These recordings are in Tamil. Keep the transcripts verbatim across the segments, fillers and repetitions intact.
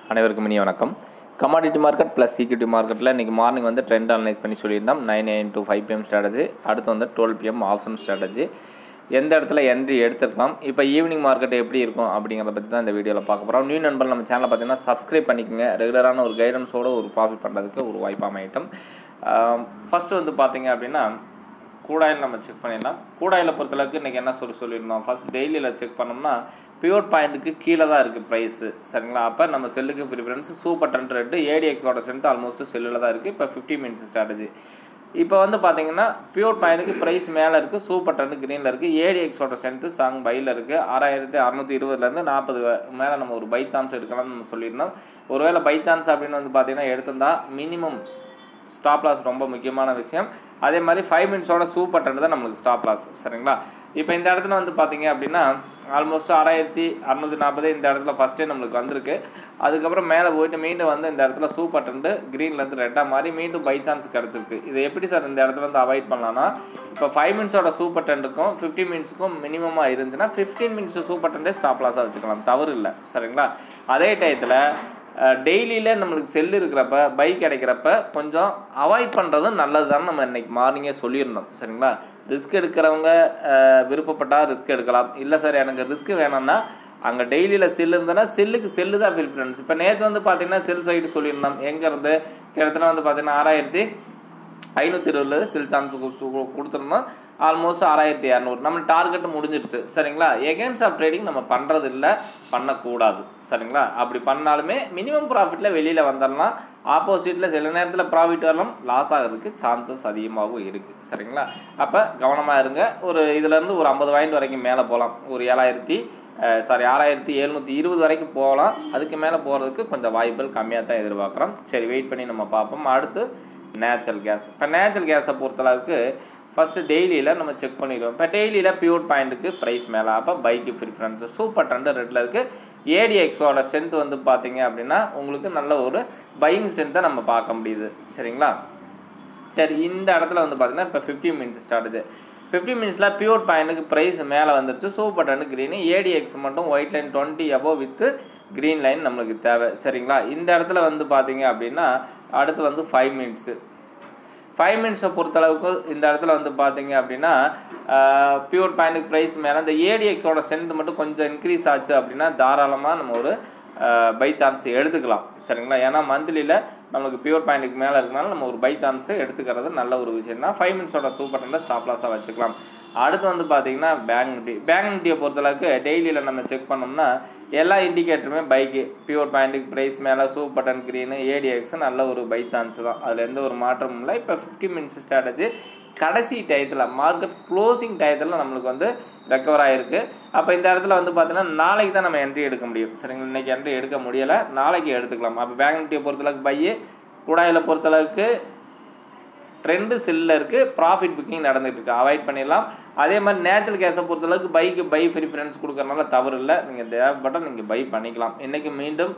அனைவருக்கும் இனிய வணக்கம். கமாடிட்டி மார்க்கெட் ப்ளஸ் ஈக்விட்டி மார்க்கெட்டில் இன்றைக்கி மார்னிங் வந்து ட்ரெண்ட் அனலைஸ் பண்ணி சொல்லியிருந்தோம். Nine AM to five PM strategy, அடுத்து வந்து டுவெல் பிஎம் ஆப்ஷன் ஸ்ட்ராட்டஜி. எந்த இடத்துல என்ட்ரி எடுத்துக்கலாம், இப்போ ஈவினிங் மார்க்கெட் எப்படி இருக்கும் அப்படிங்கிறத பற்றி தான் இந்த வீடியோவில் பார்க்க போகிறோம். நியூ நண்பர் நம்ம சேனலை பார்த்தீங்கன்னா சப்ஸ்கிரைப் பண்ணிக்கோங்க. ரெகுலரான ஒரு கைடன்ஸோடு ஒரு ப்ராஃபிட் பண்ணுறதுக்கு ஒரு வாய்ப்பாக அமையட்டும். ஃபஸ்ட்டு வந்து பார்த்தீங்க அப்படின்னா கூடாயில் நம்ம செக் பண்ணிடலாம். கூடாயில் பொறுத்தளவுக்கு இன்றைக்கி என்ன சொல்லி சொல்லியிருந்தோம், ஃபஸ்ட் டெய்லியில் செக் பண்ணோம்னா பியூர் பாயிண்ட்டுக்கு கீழே தான் இருக்குது ப்ரைஸு, சரிங்களா? அப்போ நம்ம செல்லுக்கு ப்ரிஃபரன்ஸ் சூப்பர் டென் ரெட்டு ஏடிஎக்ஸோட ஸ்ட்ரென்த் ஆல்மோஸ்ட் செல்லில் தான் இருக்குது. இப்போ ஃபிஃப்டி மினிட்ஸ் ஸ்ட்ராட்டஜி. இப்போ வந்து பார்த்தீங்கன்னா பியூர் பாயிண்ட்டுக்கு ப்ரைஸ் மேலே இருக்குது, சூப்பர் டென் க்ரீனில் இருக்குது, ஏடிஎக்ஸோட ஸ்ட்ரென்த்து சாங் பையில் இருக்குது. ஆறாயிரத்தி அறநூற்றி இருபதுலேருந்து நாற்பது மேலே நம்ம ஒரு பை சான்ஸ் எடுக்கலாம்னு நம்ம சொல்லியிருந்தோம். ஒருவேளை பை சான்ஸ் அப்படின்னு வந்து பார்த்தீங்கன்னா எடுத்திருந்தா மினிமம் ஸ்டாப் லாஸ் ரொம்ப முக்கியமான விஷயம். அதே மாதிரி ஃபைவ் மினிட்ஸோட சூப்பர் டென் தான் நம்மளுக்கு ஸ்டாப் லாஸ், சரிங்களா? இப்போ இந்த இடத்துல வந்து பார்த்தீங்க அப்படின்னா ஆல்மோஸ்ட் ஆறாயிரத்தி அறநூற்றி நாற்பது இந்த இடத்துல ஃபஸ்ட்டே நம்மளுக்கு வந்திருக்கு. அதுக்கப்புறம் மேலே போயிட்டு மீண்டும் வந்து இந்த இடத்துல சூப்பர் டென்ட்டு க்ரீன்லேருந்து ரெட்டாக மாதிரி மீண்டும் பை சான்ஸ் கிடச்சிருக்கு. இது எப்படி சார் இந்த இடத்துல வந்து அவாய்ட் பண்ணலான்னா, இப்போ ஃபைவ் மினிட்ஸோட சூப்பர் டென்ட்டுக்கும் ஃபிஃப்டி மினிட்ஸுக்கும் மினிமமாக இருந்துச்சுன்னா ஃபிஃப்டீன் மினிட்ஸ் சூப்பர் டென்ட்டே ஸ்டாப் லாஸாக வச்சுக்கலாம், தவறு இல்லை, சரிங்களா? அதே டயத்தில் டெய்லியில் நம்மளுக்கு செல் இருக்கிறப்ப பை கிடைக்கிறப்ப கொஞ்சம் அவாய்ட் பண்ணுறதும் நல்லது தான் நம்ம இன்றைக்கி மார்னிங்கே சொல்லியிருந்தோம், சரிங்களா? ரிஸ்க் எடுக்கிறவங்க விருப்பப்பட்டால் ரிஸ்க் எடுக்கலாம். இல்லை சார் எனக்கு ரிஸ்க் வேணும்னா அங்கே டெய்லியில் செல் இருந்ததுன்னா செல்லுக்கு செல்லு தான் ப்ரிஃபரன்ஸ். இப்போ நேற்று வந்து பார்த்திங்கன்னா செல் சைடு சொல்லியிருந்தோம். எங்கேருந்து கிட்டத்தட்ட வந்து பார்த்திங்கன்னா ஆறாயிரத்தி ஐநூற்றி இருபதுல செல் சான்ஸ் கொடுத்துருந்தோம். ஆல்மோஸ்ட் ஆறாயிரத்தி இரநூறு நம்ம டார்கெட்டு முடிஞ்சிருச்சு, சரிங்களா? எகெயின்ஸ்ட் ஆஃப் ட்ரேடிங் நம்ம பண்ணுறது இல்லை, பண்ணக்கூடாது, சரிங்களா? அப்படி பண்ணாலுமே மினிமம் ப்ராஃபிட்டில் வெளியில் வந்துடலாம். ஆப்போசிட்டில் சில நேரத்தில் ப்ராஃபிட் வரலாம், லாஸ் ஆகிறதுக்கு சான்சஸ் அதிகமாகவும் இருக்குது, சரிங்களா? அப்போ கவனமாக இருங்க. ஒரு இதிலேருந்து ஒரு ஐம்பது பாயிண்ட் வரைக்கும் மேலே போகலாம். ஒரு ஏழாயிரத்தி சாரி ஆறாயிரத்தி எழுநூற்றி இருபது வரைக்கும் போகலாம். அதுக்கு மேலே போகிறதுக்கு கொஞ்சம் வாய்ப்புகள் கம்மியாக தான் எதிர்பார்க்குறோம். சரி, வெயிட் பண்ணி நம்ம பார்ப்போம். அடுத்து நேச்சுரல் கேஸ். இப்போ நேச்சுரல் கேஸை பொறுத்தளவுக்கு ஃபஸ்ட்டு டெய்லியில் நம்ம செக் பண்ணிடுவோம். இப்போ டெய்லியில் பியூர் பாயிண்ட்டுக்கு ப்ரைஸ் மேலே, அப்போ பைக்கு ப்ரிஃபரன்ஸு சூப்பர் டென் ரெட்டில் இருக்குது. ஏடிஎக்ஸோட ஸ்ட்ரென்த் வந்து பார்த்தீங்க அப்படின்னா உங்களுக்கு நல்ல ஒரு பையிங் ஸ்ட்ரென்த்தை நம்ம பார்க்க முடியுது, சரிங்களா? சரி, இந்த இடத்துல வந்து பார்த்தீங்கன்னா இப்போ ஃபிஃப்டி மினிட்ஸ் ஸ்டார்ட்டுது. ஃபிஃப்டி மினிட்ஸில் பியூர் பாயிண்ட்டுக்கு ப்ரைஸ் மேலே வந்துருச்சு, சூப்பர் டென் க்ரீனு, ஏடிஎக்ஸ் மட்டும் white line twenty above with green line நம்மளுக்கு தேவை, சரிங்களா? இந்த இடத்துல வந்து பார்த்தீங்க அப்படின்னா அடுத்து வந்து ஃபைவ் மினிட்ஸு ஃபைவ் மினிட்ஸை பொறுத்தளவுக்கு இந்த இடத்துல வந்து பார்த்தீங்க அப்படின்னா பியூர் பாயிண்ட்டுக்கு ப்ரைஸ் மேலே இந்த ஏடிஎக்ஸோட ஸ்ட்ரென்த் மட்டும் கொஞ்சம் இன்க்ரீஸ் ஆச்சு அப்படின்னா தாராளமாக நம்ம ஒரு பை சான்ஸ் எடுத்துக்கலாம், சரிங்களா? ஏன்னா மந்த்லியில் நம்மளுக்கு பியூர் பாயிண்ட்டுக்கு மேலே இருக்கனால நம்ம ஒரு பை சான்ஸு எடுத்துக்கிறது நல்ல ஒரு விஷயம் தான். ஃபைவ் மினிட்ஸோட சூப்பர் டென்னில் ஸ்டாப் லாஸாக வச்சுக்கலாம். அடுத்து வந்து பார்த்திங்கன்னா பேங்க் நிஃப்டி. பேங்க் நிஃப்டியை பொறுத்தளவுக்கு டெய்லியில் நம்ம செக் பண்ணோம்னா எல்லா இண்டிகேட்டருமே பைக்கு பியூர் பாயிண்ட்டுக்கு ப்ரைஸ் மேலே சூப்பர் டென் க்ரீனு ஏடிஎக்ஸ் நல்ல ஒரு பை சான்ஸ் தான், அதில் எந்த ஒரு மாற்றமும் இல்லை. இப்போ ஃபிஃப்டி மினிட்ஸ் ஸ்ட்ராட்டஜி கடைசி டயத்தில் மார்க்கெட் க்ளோசிங் டயத்தில் நம்மளுக்கு வந்து ரெக்கவர் ஆகிருக்கு. அப்போ இந்த இடத்துல வந்து பார்த்தீங்கன்னா நாளைக்கு தான் நம்ம என்ட்ரி எடுக்க முடியும், சரிங்களா? இன்றைக்கி என்ட்ரி எடுக்க முடியலை, நாளைக்கு எடுத்துக்கலாம். அப்போ பேங்க் நிஃப்டியை பொறுத்தளவுக்கு பையு, கூடாயில் பொறுத்தளவுக்கு ட்ரெண்டு செல்லில் இருக்குது, ப்ராஃபிட் புக்கிங் நடந்துகிட்டு இருக்குது, அவாய்ட் பண்ணிடலாம். அதே மாதிரி நேச்சுரல் கேஸை பொறுத்தளவுக்கு பைக்கு பை ப்ரிஃபரன்ஸ் கொடுக்கறனால தவறு இல்லை, நீங்கள் தேவைப்பட்டால் நீங்கள் பை பண்ணிக்கலாம். இன்றைக்கி மீண்டும்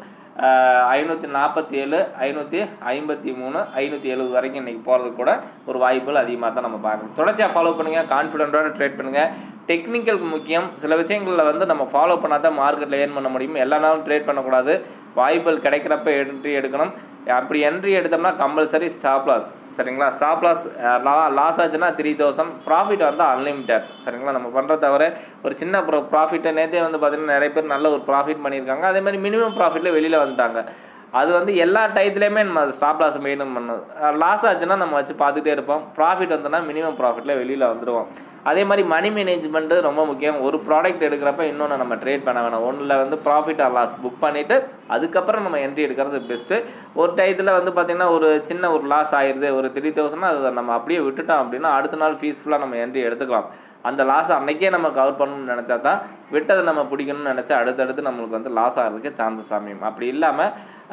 ஐநூற்றி நாற்பத்தி ஏழு ஐநூற்றி ஐம்பத்தி மூணு ஐநூற்றி எழுபது வரைக்கும் இன்றைக்கி போகிறதுக்கு கூட ஒரு வாய்ப்புகள் அதிகமாக தான் நம்ம பார்க்கணும். தொடர்ச்சியாக ஃபாலோ பண்ணுங்கள், கான்ஃபிடென்ட்டோட ட்ரேட் பண்ணுங்கள். டெக்னிக்கலுக்கு முக்கியம். சில விஷயங்களில் வந்து நம்ம ஃபாலோ பண்ணால் தான் மார்க்கெட்டில் ஏர்ன் பண்ண முடியும். எல்லா நாளும் ட்ரேட் பண்ணக்கூடாது, வாய்ப்புகள் கிடைக்கிறப்ப என்ட்ரி எடுக்கணும். அப்படி என்ட்ரி எடுத்தோம்னா கம்பல்சரி ஸ்டாப் லாஸ், சரிங்களா? ஸ்டாப் லாஸ் லாஸ் ஆச்சுன்னா த்ரீ தௌசண்ட் ப்ராஃபிட் வந்து அன்லிமிட்டட், சரிங்களா? நம்ம பண்ணுற தவிர ஒரு சின்ன ப்ரோ ப்ராஃபிட்டை நேற்றே வந்து பார்த்திங்கன்னா நிறைய பேர் நல்ல ஒரு ப்ராஃபிட் பண்ணியிருக்காங்க. அதே மாதிரி மினிமம் ப்ராஃபிட்டில் வெளியில் வந்துட்டாங்க. அது வந்து எல்லா டயத்துலையுமே நம்ம ஸ்டாப் லாஸ் மெயின்டைன் பண்ணணும். லாஸ் ஆச்சுன்னா நம்ம வச்சு பார்த்துட்டே இருப்போம். ப்ராஃபிட் வந்தோன்னா மினிமம் ப்ராஃபிட்டில் வெளியில் வந்துடுவோம். அதே மாதிரி மணி மேனேஜ்மெண்ட்டு ரொம்ப முக்கியம். ஒரு ப்ராடக்ட் எடுக்கிறப்ப இன்னொன்று நம்ம ட்ரேட் பண்ண வேணாம். ஒன்றில் வந்து ப்ராஃபிட் ஆர் லாஸ் புக் பண்ணிவிட்டு அதுக்கப்புறம் நம்ம என்ட்ரி எடுக்கிறது பெஸ்ட்டு. ஒரு டயத்தில் வந்து பார்த்திங்கன்னா ஒரு சின்ன ஒரு லாஸ் ஆயிடுது, ஒரு த்ரீ தௌசண்ட்னா அதை நம்ம அப்படியே விட்டுட்டோம் அப்படின்னா அடுத்த நாள் ஃபீஸ்ஃபுல்லாக நம்ம என்ட்ரி எடுத்துக்கலாம். அந்த லாஸை அன்றைக்கே நம்ம கவர் பண்ணணும்னு நினச்சா தான் விட்டதை நம்ம பிடிக்கணும்னு நினச்சா அடுத்தடுத்து நம்மளுக்கு வந்து லாஸ் ஆகிறதுக்கு சான்சஸ் அமையும். அப்படி இல்லாமல்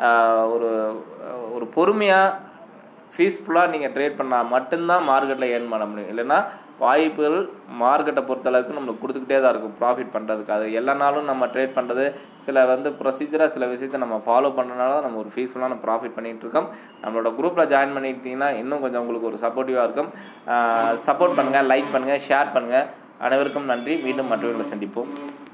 ஒரு ஒரு பொறுமையாக ஃபீஸ்ஃபுல்லாக நீங்கள் ட்ரேட் பண்ணால் மட்டும்தான் மார்க்கெட்டில் ஏர்ன் பண்ண முடியும். இல்லைன்னா வாய்ப்புகள் மார்க்கெட்டை பொறுத்தளவுக்கு நம்மளுக்கு கொடுத்துக்கிட்டே தான் இருக்கும் ப்ராஃபிட் பண்ணுறதுக்கு. அது எல்லா நாளும் நம்ம ட்ரேட் பண்ணுறது சில வந்து ப்ரொசீஜராக சில விஷயத்தை நம்ம ஃபாலோ பண்ணுறதுனால தான் நம்ம ஒரு ஃபீஸ்ஃபுல்லான ப்ராஃபிட் பண்ணிகிட்டு இருக்கோம். நம்மளோட குரூப்பில் ஜாயின் பண்ணிக்கிட்டிங்கன்னா இன்னும் கொஞ்சம் உங்களுக்கு ஒரு சப்போர்ட்டிவாக இருக்கும். சப்போர்ட் பண்ணுங்கள், லைக் பண்ணுங்கள், ஷேர் பண்ணுங்கள். அனைவருக்கும் நன்றி. மீண்டும் மற்றவர்களை சந்திப்போம்.